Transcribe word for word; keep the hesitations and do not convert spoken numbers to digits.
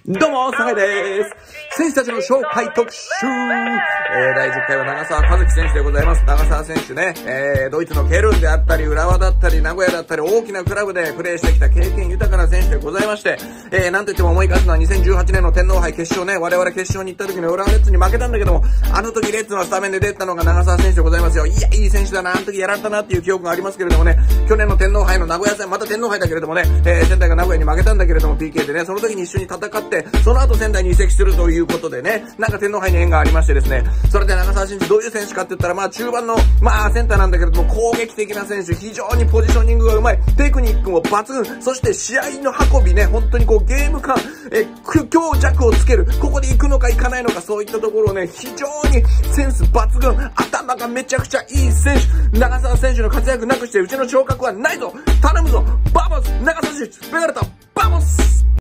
どうも、酒井です。選手たちの紹介特集、えー、だいじゅっかいは長澤和樹選手でございます。長澤選手ね、えー、ドイツのケルンであったり、浦和だったり、名古屋だったり、大きなクラブでプレーしてきた経験豊かな選手でございまして、えー、なんといっても思い返すのはにせんじゅうはちねんの天皇杯決勝ね、我々決勝に行った時の浦和レッズに負けたんだけども、あの時レッズのスタメンで出たのが長澤選手でございますよ。いや、いい選手だな、あの時やられたなっていう記憶がありますけれどもね、去年の天皇杯の名古屋戦、また天皇杯だけれどもね、えー、仙台が名古屋に負けたんだけれども、ピーケー でね、その時に一緒に戦って、その後仙台に移籍するということでね、なんか天皇杯に縁がありましてですね、それで長澤慎二どういう選手かって言ったら、まあ中盤の、まあセンターなんだけれども、攻撃的な選手、非常にポジショニングがうまい、テクニックも抜群、そして試合の運びね、本当にこうゲーム感、え、強弱をつける、ここで行くのか行かないのか、そういったところをね、非常にセンス抜群、頭がめちゃくちゃいい選手、長澤選手の活躍なくしてうちの昇格はないぞ、頼むぞ、バモス、長澤選手、ベガルタ、バモス